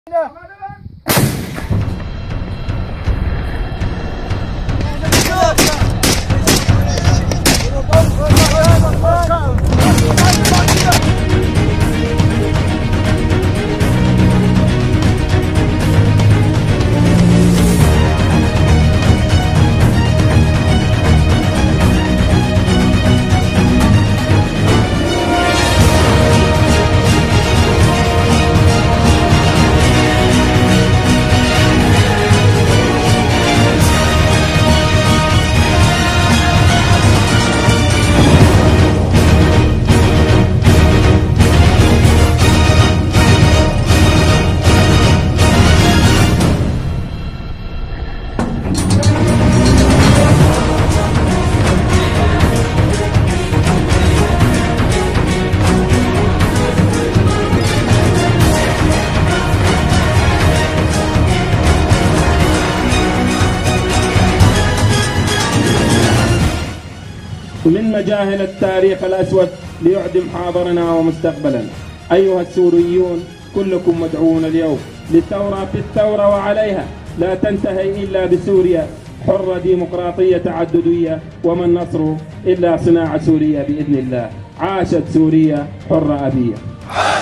من مجاهل التاريخ الأسود ليعدم حاضرنا ومستقبلا. أيها السوريون كلكم مدعوون اليوم للثورة في الثورة وعليها، لا تنتهي إلا بسوريا حرة ديمقراطية تعددية، وما النصر إلا صناعة سوريا بإذن الله. عاشت سوريا حرة أبية.